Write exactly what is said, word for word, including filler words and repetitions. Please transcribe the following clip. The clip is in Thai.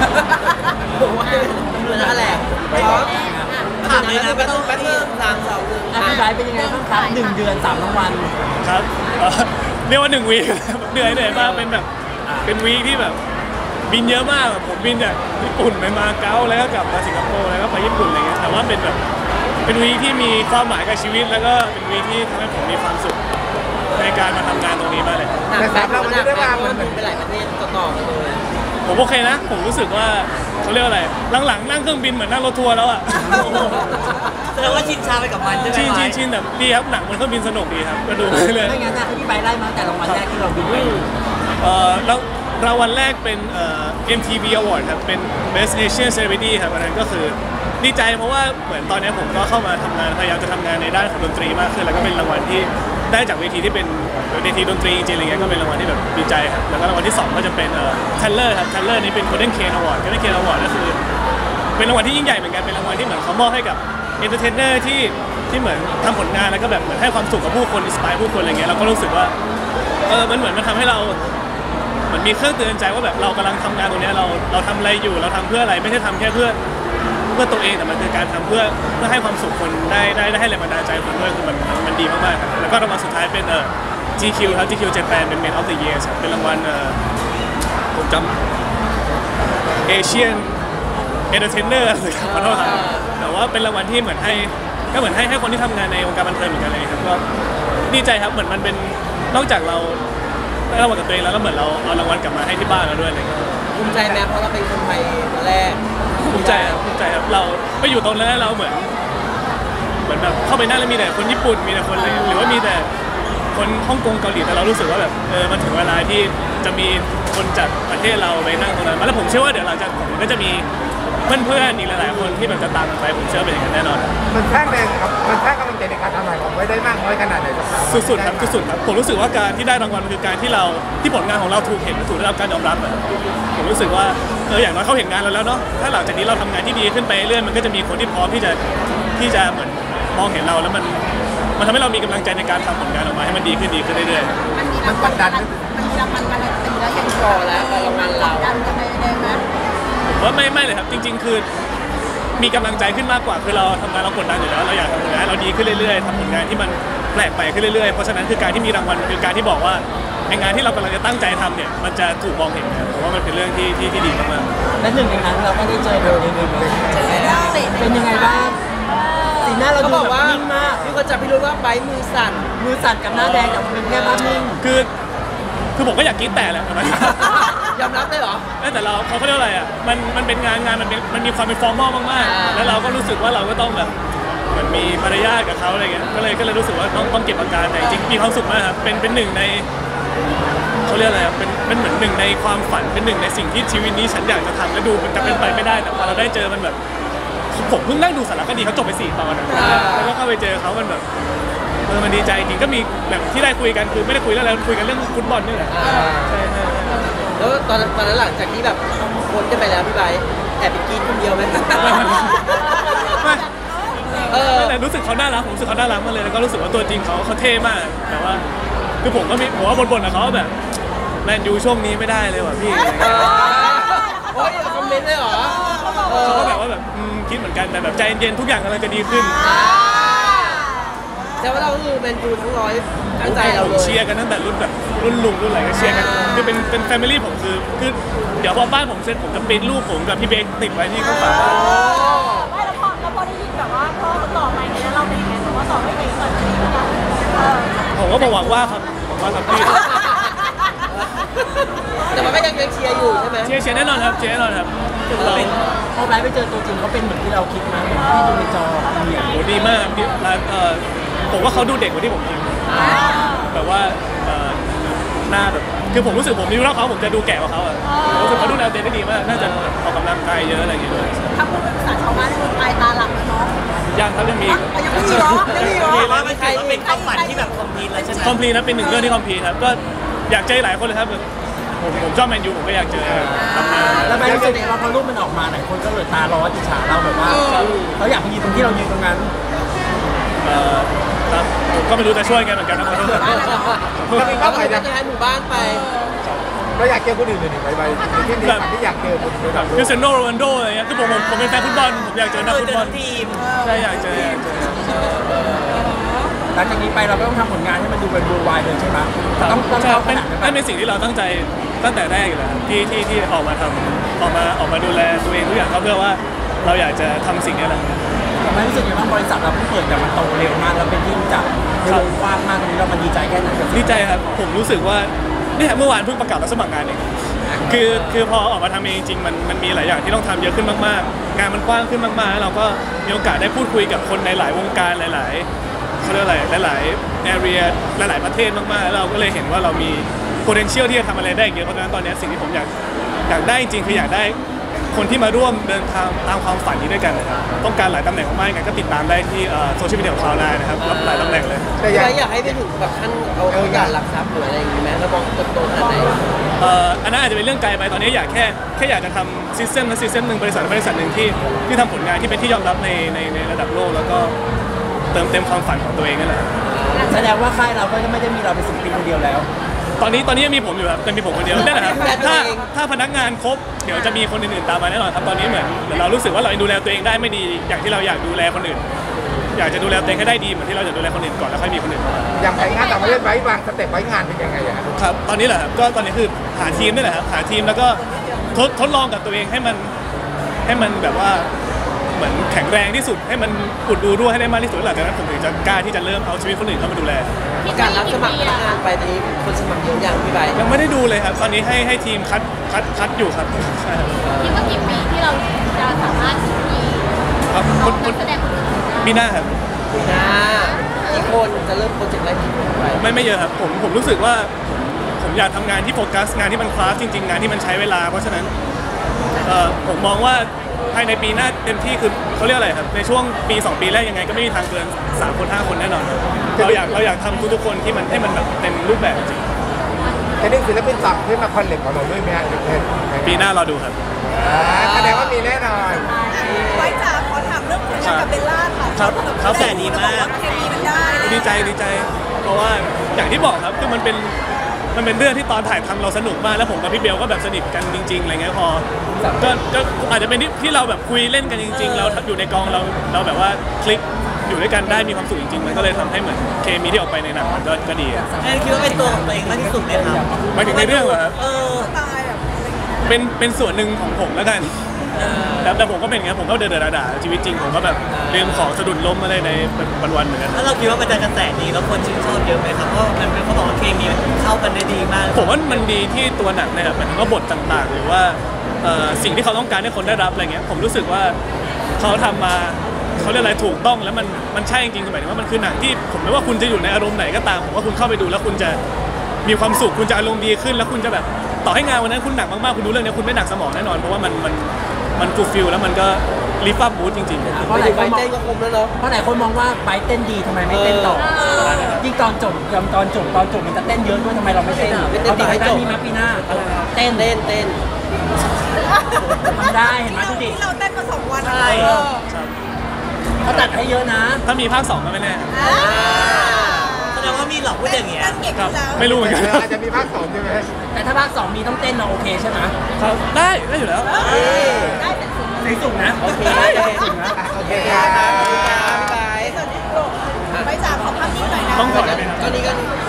ผมว่านั่นแหละถามเลยนะไม่ต้องแป๊บนึงสามสองหนึ่งพี่ไบร์ทเป็นยังไงบ้างครับหนึ่งเดือนสามรางวัลครับเรียกว่าหนึ่งวีคเหนื่อยเหนื่อยมากเป็นแบบเป็นวีคที่แบบบินเยอะมากผมบินจากญี่ปุ่นไปมาเก๊าแล้วก็กลับมาสิงคโปร์แล้วก็ไปญี่ปุ่นอะไรเงี้ยแต่ว่าเป็นแบบเป็นวีคที่มีความหมายกับชีวิตแล้วก็เป็นวีคที่ทำให้ผมมีความสุขในการมาทำงานตรงนี้มากเลยแต่สามเราไม่ได้ว่ามันไปหลายประเทศต่อๆกันเลยผมโอเคนะผมรู้สึกว่าเขาเรียกอะไรหลังๆนั่งเครื่องบินเหมือนนั่งรถทัวร์แล้วอ่ะแสดงว่าชินชาไปกับมันใช่ไหมชินชินชินแบบดีครับหนังบนเครื่องบินสนุกดีครับก็ดูไปเลยไม่งั้นนะพี่ไบร์ทไล่มาแต่รางวัลแรกที่เราบินไปเอ่อแล้วรางวัลแรกเป็นเอ่อ เอ็ม ที วี Award ครับเป็น Best Asian Celebrity ครับอันนั้นก็คือดีใจเพราะว่าเหมือนตอนนี้ผมก็เข้ามาทำงานพยายามจะทำงานในด้านของดนตรีมากขึ้นแล้วก็เป็นรางวัลที่ได้จากเวทีที่เป็นเวทีดนตรีจริงๆอะไรเงี้ยก็เป็นรางวัลที่แบบดีใจครับแล้วก็รางวัลที่สองก็จะเป็นเอ่อ Taylor ครับ Taylor นี่เป็น Golden Cane Award Golden Cane Award ก็คือเป็นรางวัลที่ยิ่งใหญ่เหมือนกันเป็นรางวัลที่เหมือนเขามอบให้กับ entertainer ที่ที่เหมือนทำผลงานแล้วก็แบบเหมือนให้ความสุขกับผู้คนอินสไปร์ผู้คนอะไรเงี้ยเราก็รู้สึกว่าเออมันเหมือนมันทำให้เราเหมือนมีเครื่องเตือนใจว่าแบบเรากำลังทำงานตรงนี้เราเราทำอะไรอยู่เราทำเพื่ออะไรไม่ใช่ทำแค่เพื่อเพื่อตัวเองแต่มันคือการทำเพื่อเพื่อให้ความสุขคนได้ได้ได้ให้แรงบันดาลใจคนด้วยคือมันมันดีมากๆครับแล้วก็รางวัลสุดท้ายเป็นเอ่อ จี คิว ครับ จี คิว Japan เป็น Man of the Year ครับเป็นรางวัลเอ่อผมจำ Asian Entertainer เลยครับขอโทษครับแต่ว่าเป็นรางวัลที่เหมือนให้ก็เหมือนให้ให้คนที่ทำงานในวงการบันเทิงเหมือนกันเลยครับก็ดีใจครับเหมือนมันเป็นนอกจากเราได้รางวัลกับตัวเองแล้วก็เหมือนเราเอารางวัลกลับมาให้ที่บ้านเราด้วยอะไรเงี้ยภูมิใจไหมเพราะเราเป็นคนไทยคนแรกภูมิใจครับภูมิใจครับเราไปอยู่ตรงนั้นเราเหมือนเหมือนแบบเข้าไปนั่งแล้วมีแต่คนญี่ปุ่นมีแต่คนอะไรหรือว่ามีแต่คนฮ่องกงเกาหลีแต่เรารู้สึกว่าแบบเออมันถึงเวลาที่จะมีคนจากประเทศเราไปนั่งตรงนั้นแล้วผมเชื่อว่าเดี๋ยวหลังจากผมก็จะมีเพื่อนๆอีกหลายๆคนที่แบบจะตามไปผมเชื่อเป็นอย่างนั้นแน่นอนมันสร้างแรงครับมันสร้างกำลังใจในการทำงานของไว้ได้มากน้อยขนาดไหนครับสุดๆครับสุดๆครับผมรู้สึกว่าการที่ได้รางวัลคือการที่เราที่ผลงานของเราถูกเห็นถูกได้รับการยอมรับผมรู้สึกว่าเอออย่างน้อยเขาเห็นงานเราแล้วเนาะถ้าหลังจากนี้เราทำงานที่ดีขึ้นไปเรื่อยมันก็จะมีคนที่พร้อมที่จะที่จะเหมือนมองเห็นเราแล้วมันมันทำให้เรามีกำลังใจในการทำผลงานออกมาให้มันดีขึ้นดีขึ้นเรื่อยๆมันกดดันมันมีรางวัลการันตีแล้วยังพอแล้วรางวัลเราดันกันไปได้ไหมผมว่าไม่ไม่เลยครับจริงๆคือมีกำลังใจขึ้นมากกว่าคือเราทำงานเรากดดันอยู่แล้วเราอยากทำผลงานเราดีขึ้นเรื่อยๆทำผลงานที่มันแปลกไปขึ้นเรื่อยๆเพราะฉะนั้นคือการที่มีรางวัลคือการที่บอกว่าในงานที่เรากำลังจะตั้งใจทำเนี่ยมันจะถูกมองเห็นนะผมว่ามันเป็นเรื่องที่ที่ที่ดีมากๆและหนึ่งในนั้นเราก็ได้เจอเบลในเบลเป็นยังไงบ้างสีหน้าเราดูแบบนิ่งมากพี่ก็จะพี่รู้ว่าใบมือสั่นมือสั่นกับหน้าแดงกับเป็นแค่ภาพนิ่งคือคือผมก็อยากกรี๊ดแต่แหละตอนนั้นยอมรับได้เหรอแต่เราเขาเขาเรียกอะไรอ่ะมันมันเป็นงานงานมันเป็นมันมีความเป็นฟอร์มอลมากๆแล้วเราก็รู้สึกว่าเราก็ต้องแบบเหมือนมีมารยาทกับเขาอะไรเงี้ยก็เลยก็เลยรู้สึกว่าต้องต้องเก็บอาการแต่จริงมีความสุขมากครับเป็นเป็นหนึ่งในเขาเรียกอะไรเป็นเป็นเหมือนหนึ่งในความฝันเป็นหนึ่งในสิ่งที่ชีวิตนี้ฉันอยากจะทำและดูมันจะเป็นไปไม่ได้แต่พอเราได้เจอมันแบบผมเพิ่งนั่งดูสารคดีเขาจบไปสี่ตอนแล้วก็เข้าไปเจอเขามันแบบเออมันดีใจจริงก็มีแบบที่ได้คุยกันคือไม่ได้คุยแล้วเราคุยกันเรื่องฟุตบอลนี่แหละใช่ใช่แล้วตอนตอนนั้นหลังจากที่แบบพ้นกันไปแล้วพี่ไบร์ทแอบไปกินคนเดียวไหมไม่เออแต่รู้สึกเขาน่ารักผมรู้สึกเขาน่ารักมากเลยแล้วก็รู้สึกว่าตัวจริงเขาเขาเท่มากแต่ว่าคือผมก็มีผมว่าบ่นๆกับเขาแบบแมนยูช่วงนี้ไม่ได้เลยว่ะพี่โอ้ยคอมเมนต์เลยเหรอเขาก็แบบว่าแบบคิดเหมือนกันแต่แบบใจเย็นๆทุกอย่างกำลังจะดีขึ้นแต่ว่าเราคือแมนยูทั้งร้อยทั้งใจเราเลยเชียร์กันตั้งแต่รุ่นแบบรุ่นลุงรุ่นอะไรก็เชียร์กันคือเป็นเป็นแฟมิลี่ผมคือคือเดี๋ยวพอบ้านผมเสร็จผมจะปริ้นรูปผมกับพี่เบคติดไว้ที่ข้างฝาไม่แล้วพอแล้วพอได้ยินแบบว่าพ่อต่อไปเนี่ยเราเป็นยังไงผมว่าต่อไม่เองก่อนผมก็บอกว่าครับผมว่าครับพี่แต่มันก็ยังยังเชียร์อยู่ใช่ไหมเชียร์เชียร์แน่นอนครับเชียร์แน่นอนครับเราพอไลฟ์ไปเจอตัวจริงเขาเป็นเหมือนที่เราคิดมาที่ดูในจอโหดีมากพี่เออผมว่าเขาดูเด็กกว่าที่ผมคิดแบบว่าหน้าแบบคือผมรู้สึกผมดูแล้วเขาผมจะดูแก่กว่าเขาอ่ะรู้สึกเขาดูแลตัวเองได้ดีมากน่าจะออกกำลังกายเยอะอะไรอย่างเงี้ยด้วยถ้าพูดเป็นภาษาชาวบ้านคือตายตาหลับเนาะยังครับยังมียังมีเหรอยังมีเหรอว่าเป็นใครเป็นความฝันที่แบบคอมพลีทเลยใช่ไหมคอมพลีทนะเป็นหนึ่งเรื่องที่คอมพลีทครับก็อยากเจอหลายคนเลยครับผมผมชอบแมนยูผมก็อยากเจอทำงานแล้วแมนยูเนี่ยพอรูปมันออกมาหลายคนก็เลยตาร้อนอิจฉาเราแบบว่าเขาอยากไปยืนตรงที่เรายืนตรงนั้นครับผมก็ไม่รู้จะช่วยกันเหมือนกันนะขอโทษก็มีเป้าหมายจะให้หมู่บ้านไปเราอยากเจอคนอื่นๆอีกไปๆในที่นี้ที่อยากเจอคนอื่นแบบคริสเตียโนโรนัลโดอะไรเงี้ยคือผมผมผมเป็นแฟนฟุตบอลผมอยากเจอนักฟุตบอลทีมใช่อยากเจออยากเจอหลังจากนี้ไปเราก็ต้องทำผลงานให้มันดูเป็น worldwide เลยใช่ไหมต้องต้องใช่เข้าขเป็นนาดนั้นนั่นเป็นสิ่งที่เราตั้งใจตั้งแต่แรกอยู่แล้วครับที่ที่ที่ออกมาทำออกมาออกมาดูแลตัวเองทุกอย่างก็เพื่อว่าเราอยากจะทำสิ่งนี้แหละแต่ไม่รู้สึกยังว่าบริษัทเราเพิ่งเปิดแต่มันโตเร็วมากแล้วเป็นที่รู้จักในวงกว้างมากตรงนี้เรามันดีใจแค่ไหนกับดีใจครับผมรู้สึกว่าเนี่ยเมื่อวานเพิ่งประกาศรับสมัครงานเองคือคือพอออกมาทำเองจริงๆมันมันมีหลายอย่างที่ต้องทำเยอะขึ้นมากๆงานมันกว้างขึ้นมากๆแล้วเราก็มีโอกาสได้พูดคุยกับคนในหลายวงการหลายๆเขาเรียกอะไรหลายๆ area หลายๆประเทศมากๆแล้วเราก็เลยเห็นว่าเรามี potential ที่จะทำอะไรได้เยอะเพราะฉะนั้นตอนนี้สิ่งที่ผมอยากอยากได้จริงๆคืออยากได้คนที่มาร่วมเดินทางตามความฝันนี้ด้วยกันนะครับต้องการหลายตำแหน่งมากๆงั้นก็ติดตามได้ที่โซเชียลมีเดียของคลาวด์ไลน์นะครับรับหลายตำแหน่งเลยแต่อพี่ยากไบร์ทอยากให้ไปถึงแบบขั้นเอาเอาการหลักทรัพย์หรืออะไรอย่างงี้ไหมแล้วมองโตๆขนาดไหนเอ่ออันนั้นอาจจะเป็นเรื่องไกลไปตอนนี้อยากแค่แค่อยากจะทำซิสเต็มและซิสเต็มหนึ่งบริษัทบริษัทหนึ่งที่ที่ทำผลงานที่เป็นที่ยอมรับในในในระดับโลกแล้วก็เติมเต็มความฝันของตัวเองนั่นแหละแสดงว่าค่ายเราก็ไม่ได้มีเราเป็นศิลปินคนเดียวแล้วตอนนี้ตอนนี้ยังมีผมอยู่ครับจะมีผมคนเดียวนั่นแหละครับถ้าถ้าพนักงานครบเดี๋ยวจะมีคนอื่นๆตามมาแน่นอนครับตอนนี้เหมือนเหมือนเรารู้สึกว่าเราดูแลตัวเองได้ไม่ดีอย่างที่เราอยากดูแลคนอื่น อยากจะดูแลตัวเองให้ได้ดีเหมือนที่เราจะดูแลคนอื่นก่อนแล้วค่อยมีคนอื่นอย่างไปงานต่างประเทศไว้วางสเต็ปไว้งานเป็นยังไงอะครับตอนนี้แหละครับก็ตอนนี้คือหาทีมนี่แหละครับหาทีมแล้วก็ทดทดลองกับตัวเองให้มันให้มันแบบว่าเหมือนแข็งแรงที่สุดให้มันอุดดูรั่วให้ได้มากที่สุดหลังจากนั้นผมถึงจะกล้าที่จะเริ่มเอาชีวิตคนอื่นเข้ามาดูแลการรับสมัครพนักงานไปตอนนี้คนสมัครเยอะอย่างพี่ไบร์ทยังไม่ได้ดูเลยครับตอนนี้ให้ให้ทีมคัดคัดคัดอยู่ครับใช่ครับคิดว่ากี่ปีที่เราจะสามารถมีครับน้คองนคนันกแสดงคนอื่นได้ปีหน้าครับปีหน้ากี่คนจะเริ่มโปรเจกต์แรกกี่คนไปไม่ไม่เยอะครับผมผมรู้สึกว่าผมผมอยากทำงานที่โฟกัสงานที่มันคลาสจริง ๆ งานที่มันใช้เวลาเพราะฉะนั้นเอ่อผมมองว่าภายในปีหน้าเต็มที่คือเขาเรียกอะไรครับในช่วงปีสองปีแรกยังไงก็ไม่มีทางเกินสามคนห้าคนแน่นอนครับเราอยากเราอยากทำทุกๆคนที่มันให้มันแบบเต็มรูปแบบจริงจะได้ศิลปินต่างที่มาคอนเนคกับเราด้วยไหมฮะเพื่อนปีหน้าเราดูครับแสดงว่ามีแน่นอนไว้จ๋าขอถามเรื่องผลงานกับเบลล่าค่ะครับครับแต่ดีมากเคมีมันได้ดีใจดีใจ เพราะว่าอย่างที่บอกครับคือมันเป็นมันเป็นเรื่องที่ตอนถ่ายทำเราสนุกมากแล้วผมกับพี่เบลก็แบบสนิทกันจริงๆอะไรเงี้ยพอก็ก็อาจจะเป็นที่ที่เราแบบคุยเล่นกันจริง ๆ เราอยู่ในกองเราเราแบบว่าคลิกอยู่ด้วยกันได้มีความสุขจริงๆมันก็เลยทำให้เหมือนเคมีที่ออกไปในหนังมันก็ก็ดีอะแอนคิดว่าเป็นตัวของตัวเองมากที่สุดเลยครับหมายถึงในเรื่องเหรอครับเออตายแบบเป็นเป็นส่วนหนึ่งของผมแล้วกันแต่แต่ผมก็เป็นอย่างเงี้ยผมก็เดินๆด่าๆชีวิตจริงผมก็แบบลืมของสะดุดล้มอะไรในวันๆเหมือนกันแล้วเราคิดว่ามันจะกระแสดีแล้วคนชื่นชอบเยอะไหมครับเพราะมันเป็นเขาบอกว่าเคมีมันเข้ากันได้ดีมากผมว่ามันดีที่ตัวหนังเนี่ยหมายถึงว่าบทต่างๆ หรือว่าเอ่อสิ่งที่เขาต้องการให้คนได้รับอะไรเงี้ยผมรู้สึกว่าเขาทำมาเขาเรียกอะไรถูกต้องแล้วมันมันใช่จริงๆหมายถึงว่ามันคือหนังที่ผมไม่ว่าคุณจะอยู่ในอารมณ์ไหนก็ตามผมว่าคุณเข้าไปดูแล้วคุณจะมีความสุขคุณจะอารมณ์ดีขึ้นแล้วคุณจะแบบต่อให้งานวันนั้นคุณหนักมากๆคุณดูเรื่องนี้คุณไม่หนักสมองแน่นอนเพราะว่ามันมันมันฟูลฟิลแล้วมันก็ลิฟต์อัพมูดจริงๆเพราะหลายคนมองเต้นก็คุมแล้วเนาะเพราะหลายคนมองว่าไบร์ทเต้นดีทำไมไม่เต้นต่อยิ่งตอนจบยอมตอนจบตอนจบมันจะเต้นเยอะด้วยทำไมเราไม่เต้นเราทำได้นี่มาปีหน้าเต้นเต้นเต้นทำได้เห็นไหมดูดิที่เราเต้นมาสองวันใช่เขาตัดให้เยอะนะถ้ามีภาคสองก็ไม่แน่แสดงว่ามีหลอกพูดอย่างเงี้ยเก่งครับแล้วไม่รู้เหมือนกันอาจจะมีภาคสองใช่ไหมแต่ถ้าภาคสองมีต้องเต้นเราโอเคใช่ไหมครับได้ได้อยู่แล้วได้เป็นสิ่งในสุดนะโอเคได้ในสุดนะโอเคคครัรับบ พี่ไบร์ทส่วนที่โลกไปจ๋าขอภาพนิ่งหน่อยนะต้องกดได้ไหมครับก็นี้ก็